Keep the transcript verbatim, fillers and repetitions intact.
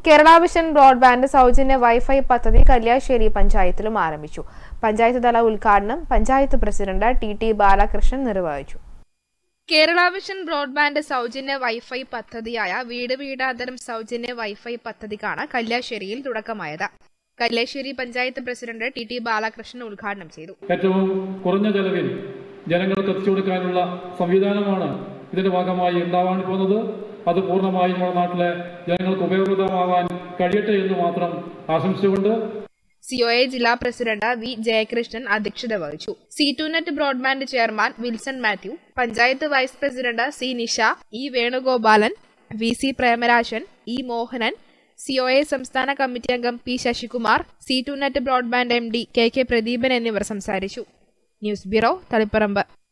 Kerala vision broadband സൗജന്യ wifi പദ്ധതി കല്യാശ്ശേരി പഞ്ചായത്തിലും ആരംഭിച്ചു. പഞ്ചായത്ത് തല ഉദ്ഘാടനം panchayat president T T Balakrishnan നിർവഹിച്ചു. കേരള വിഷൻ ബ്രോഡ്ബാൻഡ് സൗജന്യ വൈഫൈ പദ്ധതിയായ വീട് വീടാന്തരം സൗജന്യ വൈഫൈ പദ്ധതിക്കാണ് കല്യാശ്ശേരിയിൽ തുടക്കമായത്. Kalliasseri panchayat president T T Balakrishnan ഉദ്ഘാടനം ചെയ്തു. ഏറ്റവും കുറഞ്ഞ ചെലവിൽ ജനങ്ങൾക്ക് എത്തിച്ചു കൊടുക്കാനുള്ള സംവിധാനമാണ് ഇതിന്റെ ഭാഗമായി ഉണ്ടാവാൻ പോകുന്നത്. അത് പൂർണ്ണമായും നമ്മുടെ നാട്ടിലെ ജനങ്ങൾക്ക് ഉപയോഗപ്രദമാകാൻ കഴിയട്ടെ എന്ന് മാത്രം ആശംസിച്ചുകൊണ്ട് സി ഒ എ ജില്ലാ പ്രസിഡന്റ് വി ജയകൃഷ്ണൻ അധ്യക്ഷത വഹിച്ചു. C two net broadband chairman Wilson Mathew, panchayat vice president C Nisha, E Venugopalan, V C Premarajan, E Mohanan, C O A സംസ്ഥാന കമ്മിറ്റി അംഗം P Sasikumar, C two net broadband M D K K Pradeepan എന്നിവർ സംസാരിച്ചു. News bureau, Taliparamba.